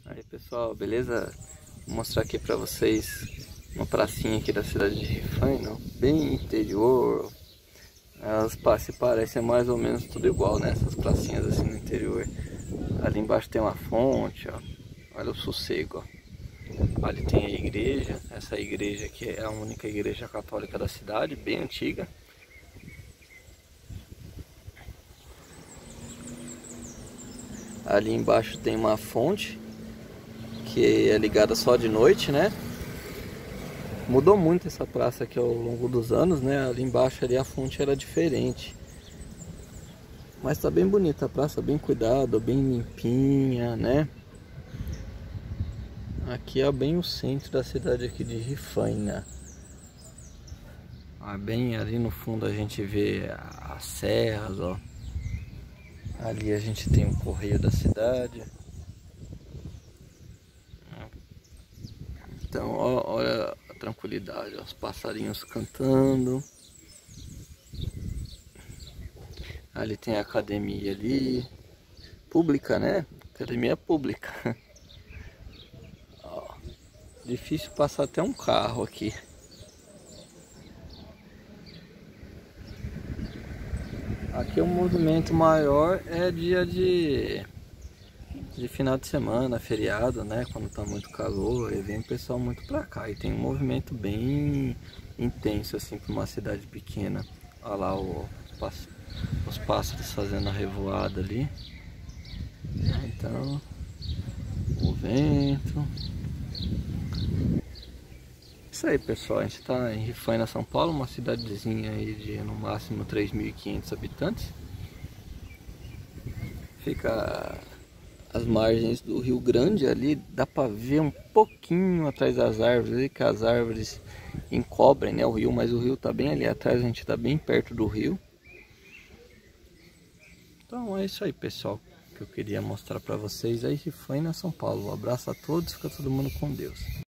Aí pessoal, beleza? Vou mostrar aqui pra vocês uma pracinha aqui da cidade de Rifaina, bem interior. Elas se parecem mais ou menos tudo igual, né? Essas pracinhas assim no interior. Ali embaixo tem uma fonte, ó. Olha o sossego, ó. Ali tem a igreja. Essa igreja aqui é a única igreja católica da cidade, bem antiga. Ali embaixo tem uma fonte que é ligada só de noite, né? Mudou muito essa praça aqui ao longo dos anos, né? Ali embaixo ali a fonte era diferente. Mas tá bem bonita a praça, bem cuidada, bem limpinha, né? Aqui é bem o centro da cidade aqui de Rifaina. Bem ali no fundo a gente vê as serras, ó. Ali a gente tem o correio da cidade. Então, ó, olha a tranquilidade, ó, os passarinhos cantando. Ali tem a academia ali, pública, né? Academia pública. Ó, difícil passar até um carro aqui. Aqui o movimento maior é dia de final de semana, feriado, né? Quando tá muito calor, e vem o pessoal muito pra cá. E tem um movimento bem intenso, assim, pra uma cidade pequena. Olha lá os pássaros fazendo a revoada ali. Então, o vento. Isso aí, pessoal. A gente tá em Rifaina, São Paulo, uma cidadezinha aí de no máximo 3.500 habitantes. Fica as margens do Rio Grande ali, dá pra ver um pouquinho atrás das árvores ali, que as árvores encobrem, né, o rio, mas o rio tá bem ali atrás, a gente tá bem perto do rio. Então é isso aí, pessoal, que eu queria mostrar pra vocês aí, Rifaina, São Paulo. Um abraço a todos, fica todo mundo com Deus.